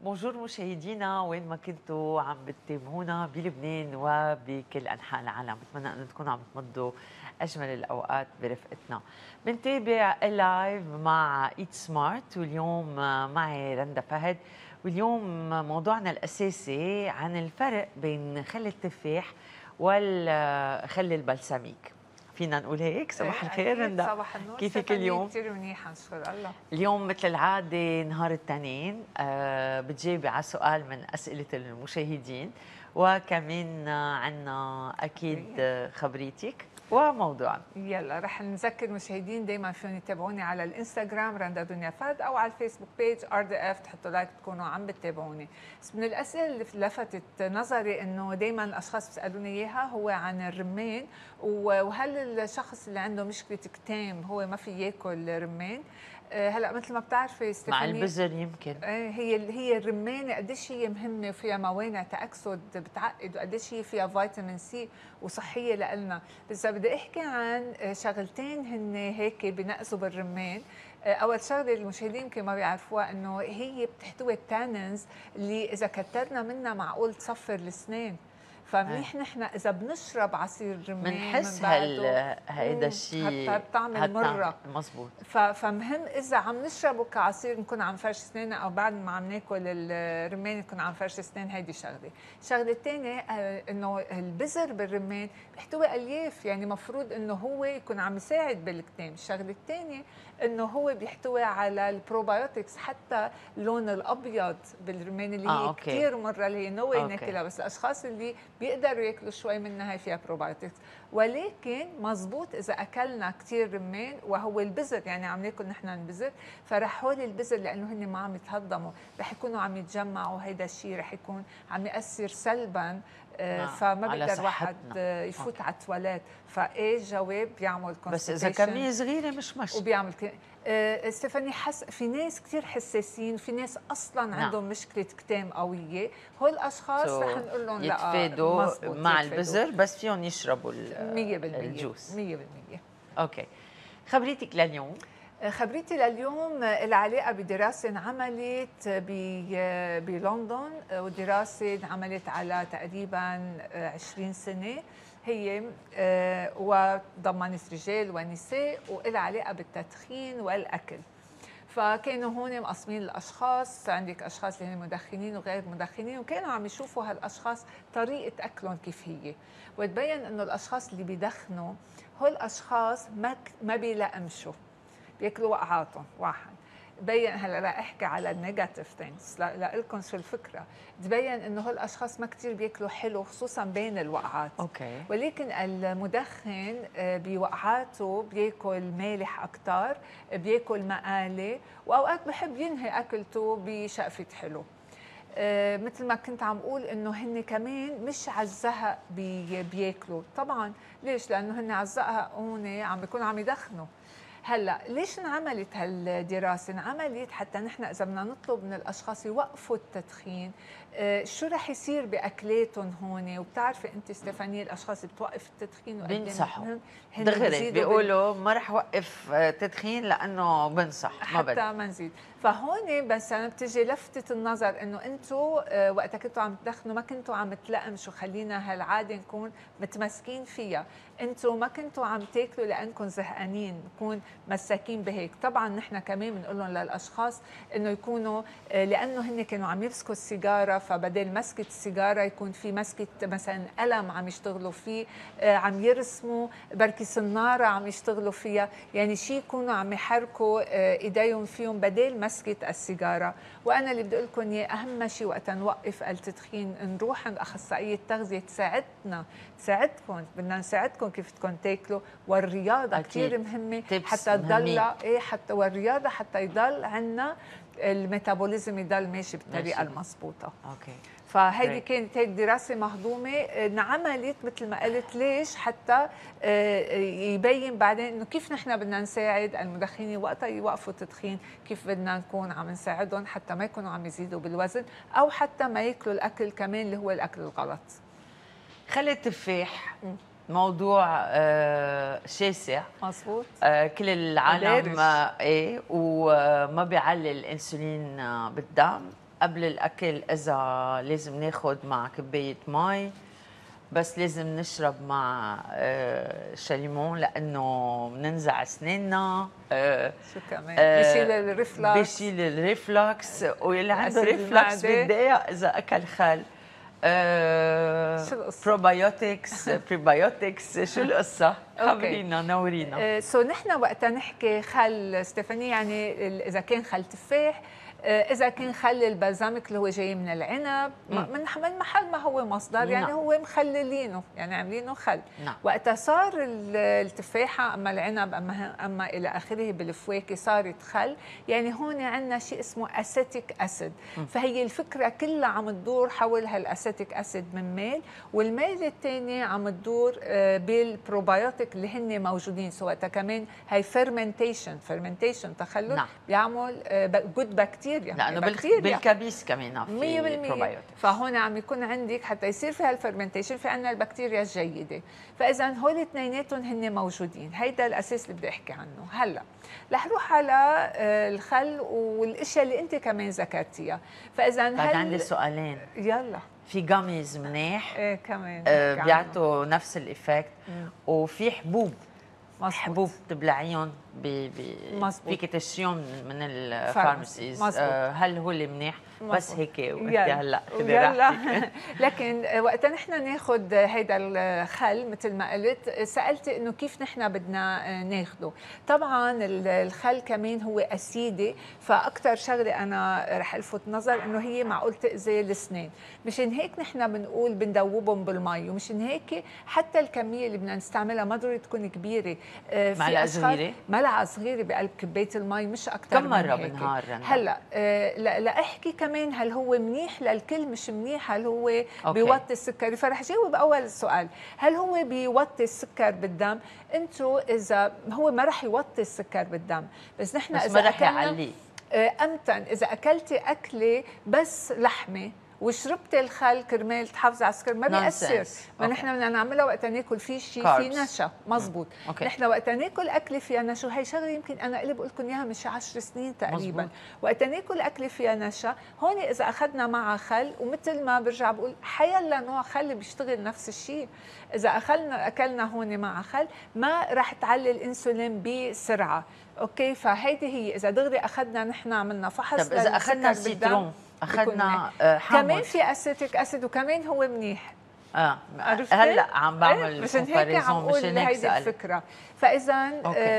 بونجور مشاهدينا وين ما كنتوا عم بتتابعونا بلبنان وبكل انحاء العالم، بتمنى انه تكونوا عم تمضوا اجمل الاوقات برفقتنا. بنتابع اللايف مع ايت سمارت، واليوم معي رندا فهد، واليوم موضوعنا الاساسي عن الفرق بين خل التفاح والخل البلسميك. فينا نقول هيك؟ صباح الخير رندا، صباح النور. كيفك اليوم؟ كثير منيحة نشكر الله. اليوم مثل العادة نهار الاثنين بتجاوبي على سؤال من أسئلة المشاهدين، وكمان عنا أكيد خبريتك وموضوعنا. يلا رح نذكر المشاهدين دائما فيهم يتابعوني على الانستغرام رندا دنيا فهد، او على الفيسبوك بيج RDF، تحطوا لايك تكونوا عم بتتابعوني. بس من الاسئله اللي لفتت نظري انه دائما الاشخاص بيسالوني اياها هو عن الرمان، وهل الشخص اللي عنده مشكله كتام هو ما في ياكل رمان؟ هلا مثل ما بتعرفي مع البزر يمكن. هي الرمانه قديش هي مهمه وفيها موانع تاكسد بتعقد، وقديش هي فيها فيتامين سي وصحيه لنا. بس بدي احكي عن شغلتين هن هيك بنقصوا بالرمان. اول شغله المشاهدين يمكن ما بيعرفوها انه هي بتحتوي التانينز اللي اذا كترنا منها معقول تصفر الاسنان. فمنيح نحن اذا بنشرب عصير رمان بنحس هيدا الشيء حتى بتعمل مره. مزبوط. فمهم اذا عم نشربه كعصير نكون عم فرش اسناننا، او بعد ما عم ناكل الرمان نكون عم فرش اسنان. هيدي شغله. الشغله الثانيه انه البذر بالرمان بيحتوي الياف، يعني مفروض انه هو يكون عم يساعد بالكتام. الشغله الثانيه انه هو بيحتوي على البروبايوتكس، حتى اللون الابيض بالرمان اللي هي كثير مره اللي هي نو واي ناكلها، بس الاشخاص اللي بيقدروا ياكلوا شوي منها هي فيها بروبايوتكس. ولكن مزبوط اذا اكلنا كثير رمان وهو البذر، يعني عم ناكل نحن البذر، فرح هول البذر لانه هن ما عم يتهضموا رح يكونوا عم يتجمعوا، هيدا الشيء رح يكون عم ياثر سلبا. فما بيقدر واحد يفوت على التواليت. فايه الجواب؟ بيعمل بس اذا كميه صغيره مش وبيعمل ستيفاني في ناس كثير حساسين، في ناس اصلا عندهم مشكله كتام قويه. هول الاشخاص رح نقول لهم لا يتفادوا مع البذر، بس فيهم يشربوا 100% الجوس 100%. اوكي، خبريتك لليوم. خبريتي لليوم العلاقة بدراسة انعملت بلندن، ودراسة انعملت على تقريبا 20 سنة. هي وضمنت رجال ونساء، وإلها علاقة بالتدخين والأكل. فكانوا هون مقسمين الاشخاص، عندك اشخاص اللي هن مدخنين وغير مدخنين، وكانوا عم يشوفوا هالاشخاص طريقه اكلهم كيف هي. وتبين انه الاشخاص اللي بيدخنوا هول الاشخاص ما بيلقمشوا، بياكلوا وقعاتهم. واحد بين هلا رح احكي على النيجاتيف ثينكس لكم شو الفكره. تبين انه هول الاشخاص ما كثير بياكلوا حلو، خصوصا بين الوقعات. ولكن المدخن بوقعاته بياكل مالح اكثر، بياكل مقالي، واوقات بحب ينهي اكلته بشقفه حلو. مثل ما كنت عم اقول انه هن كمان مش على الزهق بياكلوا. طبعا ليش؟ لانه هن على الزهق هون عم بيكونوا عم يدخنوا. هلا ليش انعملت هالدراسه؟ انعملت حتى نحن اذا بدنا نطلب من الاشخاص يوقفوا التدخين، شو رح يصير باكلاتهم هون. وبتعرفي انت ستيفاني الاشخاص اللي بتوقف التدخين بينصحوا دغري، بيقولوا ما رح وقف تدخين لانه بنصح ما بدي حتى ما نزيد. فهون بس انا بتجي لفتت النظر انه انتم وقتها كنتوا عم تدخنوا ما كنتوا عم تلقمشوا، خلينا هالعاده نكون متمسكين فيها. انتم ما كنتوا عم تاكلوا لانكم زهقانين، نكون مساكين بهيك. طبعا نحن كمان بنقول لهم للاشخاص انه يكونوا لانه هن كانوا عم يمسكوا السيجاره، فبدل مسكه السيجاره يكون في مسكه مثلا قلم عم يشتغلوا فيه، عم يرسموا بركي صناره عم يشتغلوا فيها، يعني شيء يكونوا عم يحركوا ايديهم فيهم بدل مسكه السيجاره. وانا اللي بدي اقول لكم اياه اهم شيء وقت نوقف التدخين نروح عند اخصائيه تغذيه تساعدكم. بدنا نساعدكم كيف بدكم تاكلوا، والرياضه كثير مهمه حتى تضل حتى والرياضه حتى يضل عندنا الميتابوليزم يضل ماشي بالطريقه المضبوطه. فهيدي كانت هيك دراسه مهضومه انعملت مثل ما قلت. ليش؟ حتى يبين بعدين انه كيف نحن بدنا نساعد المدخنين وقتها يوقفوا التدخين، كيف بدنا نكون عم نساعدهم حتى ما يكونوا عم يزيدوا بالوزن، او حتى ما ياكلوا الاكل كمان اللي هو الاكل الغلط. خلي التفاح موضوع شاسع. مظبوط. كل العالم وما بيعلي الانسولين بالدم، قبل الاكل اذا لازم ناخذ مع كبايه مي، بس لازم نشرب مع شاليمون لانه بننزع اسناننا. شو كمان بيشيل الريفلكس، بيشيل الريفلكس، واللي عنده أسيد ريفلكس المعدة. بيتضايق اذا اكل خل. شو القصة؟ بروبايوتكس بريبايوتكس، شو القصة؟ أوكي. خبرينا نورينا. سو نحن وقتها نحكي خل ستيفاني، يعني اذا كان خل تفاح، اذا كان خل البلزمك اللي هو جاي من العنب، من محل ما هو مصدر، يعني هو مخللينه، يعني عاملينه خل. نعم. وقتها صار التفاحه اما العنب اما الى اخره بالفواكه صارت خل، يعني هون عندنا شيء اسمه اسيتيك اسيد. فهي الفكره كلها عم تدور حول هالاسيتيك اسيد من ميل، والميل الثاني عم تدور بالبروبايوتيك اللي هن موجودين. سو وقتها كمان هي فيرمنتيشن تخلل. نعم. بيعمل جود بكتيريا، لانه بالكبيس كمان في بروبايوتكس. فهون عم يكون عندك حتى يصير في هالفرمنتيشن في عندنا البكتيريا الجيده. فاذا هول اثنيناتهم هن موجودين، هيدا الاساس اللي بدي احكي عنه. هلا رح روح على الخل والاشياء اللي انت كمان ذكرتيها. فاذا بعد عندي سؤالين. يلا. في جاميز منيح، ايه كمان بيعطوا نفس الايفكت، وفي حبوب. مزبوط. حبوب تبلعيهم فيك تشتريهم من الفارماسيز. هل هو اللي منيح؟ مزبوط. بس هيك وانت هلا يلا لكن وقتا نحن ناخذ هيدا الخل مثل ما قلت، سالتي انه كيف نحن بدنا ناخده. طبعا الخل كمان هو اسيدي، فاكثر شغله انا رح الفت نظر انه هي معقول تاذي الاسنان. مشان هيك نحن بنقول بندوبهم بالمي، ومشان هيك حتى الكميه اللي بدنا نستعملها ما ضروري تكون كبيره. معلقه صغيره، ملعقه صغيره بقلب كبايه المي، مش اكثر. كم مره بالنهار؟ هلا لاحكي كمان هل هو منيح للكل مش منيح، هل هو بيوطي السكري؟ فرح جاوب اول السؤال، هل هو بيوطي السكر بالدم؟ انتم اذا هو ما رح يوطي السكر بالدم، بس نحن اذا ما رح يعليه. امتن اذا اكلتي اكله بس لحمه وشربتي الخل كرمال تحافظي على السكر ما بيأثر. ما نحن بدنا نعملها وقت ناكل في شيء في نشا. مزبوط. نحن وقت ناكل اكله فيها نشا، وهي شغله يمكن انا اللي بقول لكم اياها من شي 10 سنين تقريبا. مزبوط. وقت ناكل اكله فيها نشا، هون اذا اخذنا معها خل، ومثل ما برجع بقول حيلا نوع خل بيشتغل نفس الشيء، اذا اكلنا هون مع خل ما راح تعلي الانسولين بسرعه. اوكي، فهيدي هي اذا دغري اخذنا نحن عملنا فحص. طب اذا اخذنا سيترون، اخذنا كمان في اسيتيك اسيد وكمان هو منيح. هلا عم بعمل مشان هيك عم بقول هيدي الفكره. فاذا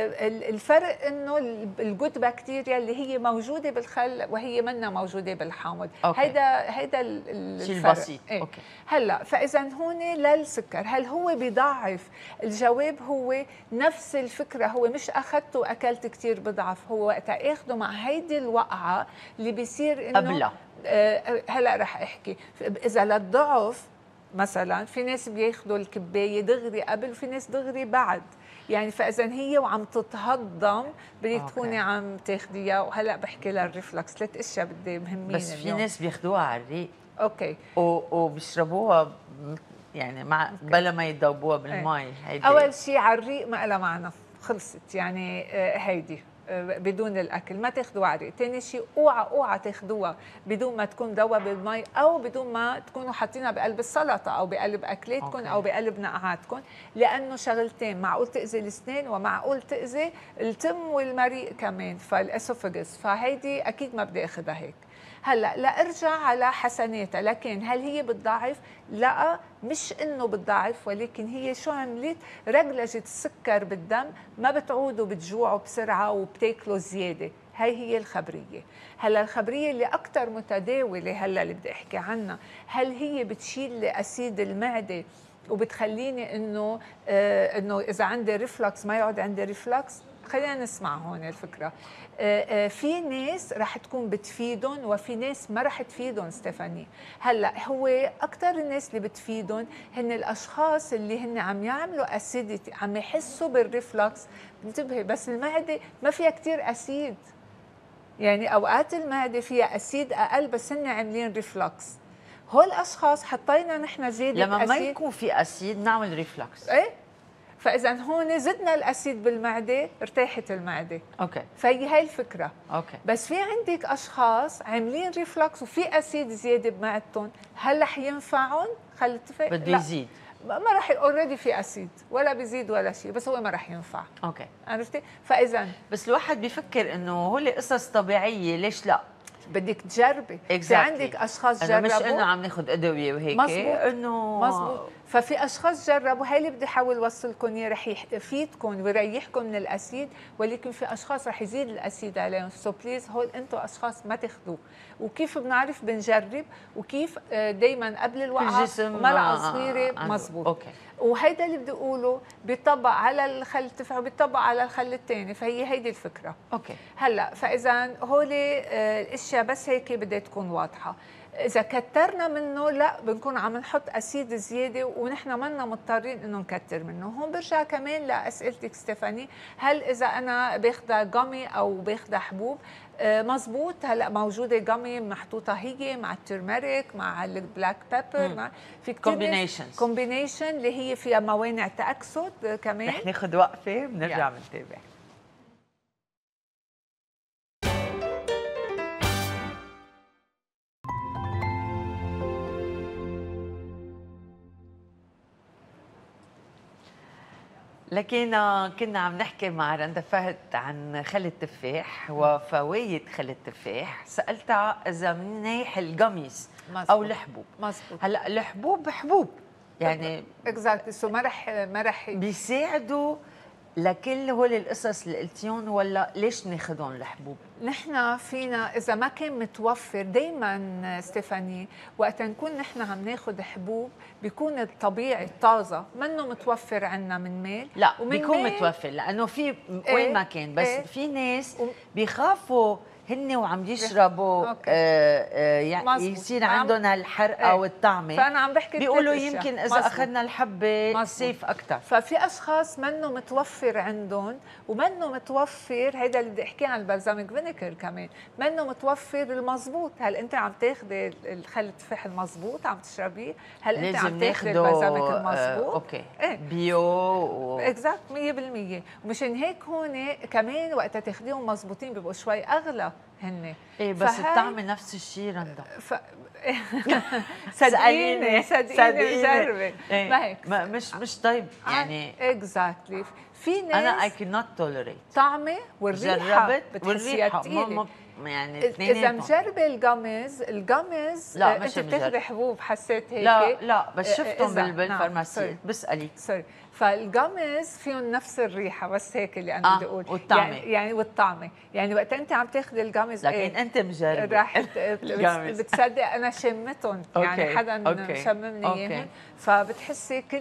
الفرق انه الجود بكتيريا اللي هي موجوده بالخل وهي منا موجوده بالحامض. هيدا الشيء البسيط. اوكي. هلا فاذا هون للسكر هل هو بيضعف؟ الجواب هو نفس الفكره، هو مش اخذته واكلت كثير بضعف، هو وقتها اخذه مع هيدي الوقعه اللي بيصير انه قبلها. هلا رح احكي اذا للضعف مثلا، في ناس بياخذوا الكبايه دغري قبل وفي ناس دغري بعد، يعني فاذا هي وعم تتهضم بدك تكوني عم تاخذيها. وهلا بحكي للريفلكس 3 اشياء بدي مهمين. بس في ناس بياخذوها على الريق. اوكي. وبيشربوها يعني مع بلا ما يذوبوها بالمي. هيدي اول شيء على الريق ما لها معنى، خلصت يعني. هيدي بدون الاكل ما تاخذوها على الريق. ثاني شيء اوعى تاخذوها بدون ما تكون ذوبه بالمي، او بدون ما تكونوا حاطينها بقلب السلطه او بقلب اكلاتكم او بقلب نقعاتكم، لانه شغلتين معقول تاذي الاسنان ومعقول تاذي التم والمريء كمان، فالاسوفاجس. فهيدي اكيد ما بدي اخذها هيك. هلا لارجع على حسناتها، لكن هل هي بتضعف؟ لا، مش انه بتضعف، ولكن هي شو عملت؟ رجلجت السكر بالدم، ما بتعودوا بتجوعوا بسرعه وبتاكلوا زياده. هي الخبريه. هلا الخبريه اللي اكثر متداوله هلا اللي بدي احكي عنها، هل هي بتشيل اسيد المعده وبتخليني انه اذا عندي ريفلكس ما يقعد عندي ريفلكس؟ خلينا نسمع هون الفكره. في ناس رح تكون بتفيدهم وفي ناس ما رح تفيدهم ستيفاني. هلا هو اكثر الناس اللي بتفيدهم هن الاشخاص اللي هن عم يعملوا اسيديتي، عم يحسوا بالريفلكس. انتبهي، بس المعده ما فيها كثير اسيد، يعني اوقات المعده فيها اسيد اقل بس هن عاملين ريفلكس. هول الاشخاص حطينا نحن زياده لما أسيد. ما يكون في اسيد نعمل ريفلكس. ايه فاذا هون زدنا الاسيد بالمعده ارتاحت المعده. اوكي. فهي هاي الفكره. اوكي. بس في عندك اشخاص عاملين ريفلكس وفي اسيد زياده بمعدتهم، هل رح ينفعهم خل التفاح؟ بده يزيد. ما رح، اوريدي في اسيد ولا بيزيد ولا شيء، بس هو ما رح ينفع. اوكي. عرفتي؟ فاذا بس الواحد بيفكر انه هول قصص طبيعيه، ليش لا؟ بدك تجربي. في عندك اشخاص جربوا، مش انه عم ناخذ ادويه وهيك، انه مزبوط. ففي اشخاص جربوا، هاي اللي بدي احاول اوصلكم اياه، رح يفيدكم ويريحكم من الاسيد، ولكن في اشخاص رح يزيد الاسيد عليهم، سو بليز هول انتم اشخاص ما تاخذوه. وكيف بنعرف بنجرب، وكيف دائما قبل الوقعه ملعقه صغيره. مزبوط. اوكي. وهيدا اللي بدي اقوله بيطبق على الخل التفاح وبيطبق على الخل الثاني، فهي هيدي الفكره. اوكي. هلا فاذا هول الاشياء بس هيك بدها تكون واضحه. اذا كترنا منه لا بنكون عم نحط اسيد زياده، ونحن منا مضطرين انه نكتر منه. هون برجع كمان لاسئلتك ستيفاني، هل اذا انا باخذها جامي او باخذها حبوب؟ مزبوط. هلا موجوده جامي محطوطه هي مع الترمريك مع البلاك بيبر، مع في كثير كومبينيشن اللي هي فيها موانع تاكسد كمان. رح ناخذ وقفه بنرجع بنتابع. لكن كنا عم نحكي مع رندا فهد عن خل التفاح وفوائد خل التفاح. سألتها إذا منيح الجاميز أو الحبوب. مزبوط. هلا الحبوب حبوب يعني اكزاكتلي، سو ما رح بيساعدوا لكل هول القصص اللي قلتيهم، ولا ليش ناخذهم الحبوب؟ نحن فينا اذا ما كان متوفر دائما ستيفاني، وقت نكون نحن عم ناخذ حبوب بيكون الطبيعي الطازه منه متوفر عندنا من مال. لا بيكون متوفر لانه في وين ما كان، بس في ناس بيخافوا هن وعم يشربوا يعني يصير عندهم هالحرقه والطعمه، فانا عم بحكي بيقولوا يمكن اذا اخذنا الحبه سيف اكثر. ففي اشخاص منه متوفر عندهم، ومنه متوفر هيدا اللي بدي احكيه عن البلزاميك فينيكر كمان، منه متوفر المضبوط. هل انت عم تاخذي الخل التفاح المضبوط عم تشربيه؟ هل انت عم تاخذي البلزاميك المضبوط؟ اوكي. بيو اكزاكت 100%. ومشان هيك هون كمان وقت تاخذيهم مضبوطين بيبقوا شوي اغلى هن. ايه بس الطعم نفس الشيء رندا. صدقيني جربي. ما هيك مش طيب يعني. اكزاكتلي. في ناس انا اي كانت توليريت طعمه والريحه، جربت والريحه يعني اذا مجربه الجامز لا انت بتاخذي حبوب حسيت هيك؟ لا بس شفتهم بالفارماسي. بسألي. فالجامز فيهم نفس الريحه، بس هيك اللي انا بدي اقول. والطعمه يعني والطعمه، يعني وقت انت عم تاخذي الجامز لكن انت مجربه راح بتصدق انا شمتهم، يعني حدا شممني اياهم، فبتحسي كل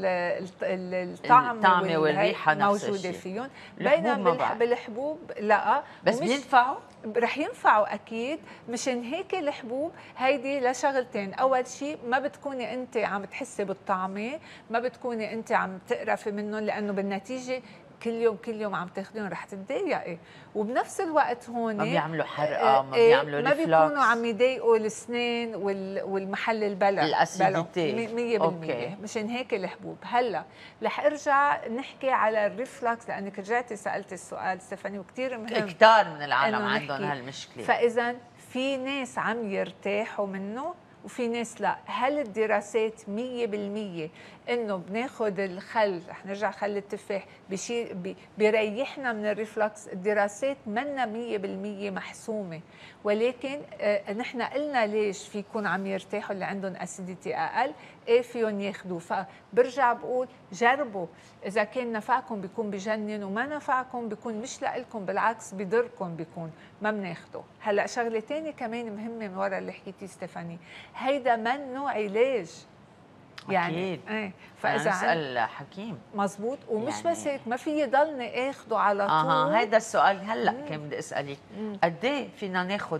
الطعم والريحه موجوده فيهم. بينما بالحبوب لا، بس بينفعوا، رح ينفعوا اكيد. مشان هيك الحبوب هيدي لشغلتين، اول شيء ما بتكوني انت عم تحسي بالطعمه، ما بتكوني انت عم تقرفي منهم، لانه بالنتيجه كل يوم عم تاخذيهم رح تتضايقي. وبنفس الوقت هون ما بيعملوا حرقه، ما بيعملوا ما بيكونوا عم يضايقوا الاسنان والمحل البلع الاسيديتي 100%. مشان هيك الحبوب. هلا رح ارجع نحكي على الريفلكس، لانك رجعتي سالتي السؤال ستيفاني وكثير مهم. كثار من العالم عندهم هالمشكله. فاذا في ناس عم يرتاحوا منه وفي ناس لا. هل الدراسات 100% انه بناخذ الخل، رح نرجع خل التفاح بيريحنا من الريفلكس؟ الدراسات منا 100% محسومه، ولكن نحن قلنا ليش في يكون عم يرتاحوا اللي عندهم اسيديتي اقل، ايه فيهم ياخذوه. فبرجع بقول جربوا، اذا كان نفعكم بيكون بجنن، وما نفعكم بيكون مش لإلكم، بالعكس بضركم، بيكون ما بناخده. هلا شغله ثانيه كمان مهمه من ورا اللي حكيتي ستيفاني، هيدا منه علاج يعني. اكيد. فاذا اسال حكيم. مزبوط. ومش يعني بس هيك، ما في ضلني اخده على طول. هيدا السؤال هلا كان بدي اسالك، قد ايه فينا ناخذ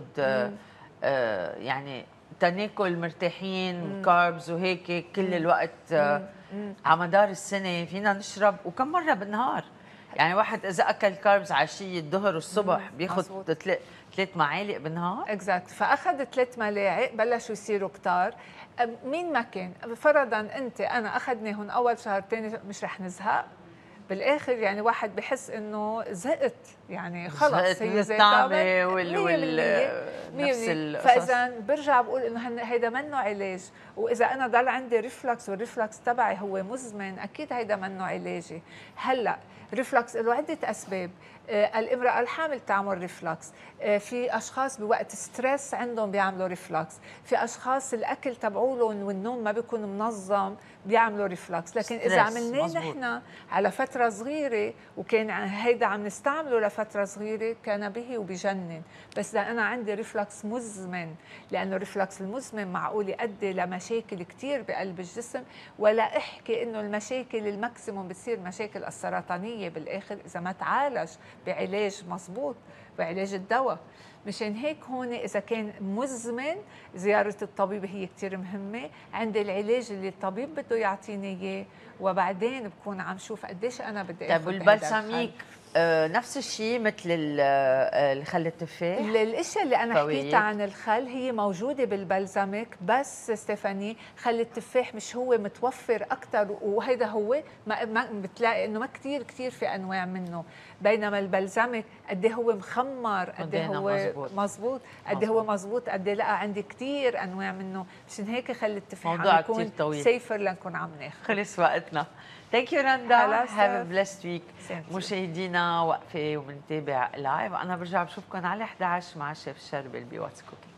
يعني تناكل مرتاحين كاربز وهيك كل الوقت على مدار السنه؟ فينا نشرب وكم مره بالنهار؟ يعني واحد اذا اكل كاربز عشيه الظهر والصبح بياخذ 3 معالق بالنهار. اكزاكت. فاخذ 3 ملاعق بلشوا يصيروا كتار. مين ما كان، فرضا انا اخذناهم اول شهر ثاني مش رح نزهق، بالاخر يعني واحد بحس انه زهقت، يعني خلص زهقت من هي زي الطعمه نفس نفس القصص. فاذا برجع بقول انه هيدا منه علاج، واذا انا ضل عندي ريفلكس والريفلكس تبعي هو مزمن اكيد هيدا منه علاجي. هلا ريفلكس له عده اسباب. الامرأة الحامل تعمل ريفلكس، في أشخاص بوقت ستريس عندهم بيعملوا ريفلكس، في أشخاص الأكل تبعولهم والنوم ما بيكون منظم بيعملوا ريفلكس. لكن إذا عملناه نحن على فترة صغيرة وكان هيدا عم نستعمله لفترة صغيرة كان به وبجنن. بس إذا أنا عندي ريفلكس مزمن، لأنه الريفلكس المزمن معقول يؤدي لمشاكل كتير بقلب الجسم، ولا احكي إنه المشاكل الماكسيموم بتصير مشاكل السرطانية بالآخر إذا ما تعالج بعلاج مضبوط، بعلاج الدواء. مشان هيك هون إذا كان مزمن زيارة الطبيب هي كتير مهمة. عندي العلاج اللي الطبيب بده يعطيني إياه، وبعدين بكون عم شوف قديش أنا بدي آخذ. طيب والبلساميك نفس الشيء مثل الخل التفاح؟ الاشياء اللي انا حكيتها عن الخل هي موجوده بالبلزمك، بس ستيفاني خل التفاح مش هو متوفر اكثر، وهيدا هو ما بتلاقي انه ما كثير في انواع منه. بينما البلزمك قد ايه هو مخمر، قد ايه هو مزبوط، قد ايه هو مزبوط، قد ايه لا عندي كثير انواع منه. مشان هيك خل التفاح موضوع عم يكون سيفر لنكون عم ناخذ. خلص وقتنا. ثانك يو رندا، هاف بليست ويك. مشاهدينا وقفه وبنتابع لايف. انا برجع بشوفكم على 11 مع شيف شربل بواتس كوكينج.